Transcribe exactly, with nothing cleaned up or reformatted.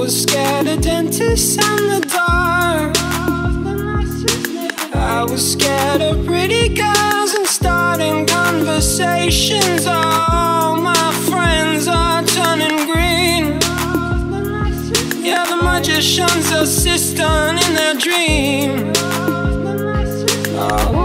was scared of dentists and the dark. I was scared of pretty girls and starting conversations. All my friends are turning green. Yeah, the magician's assistant in their dream. Oh.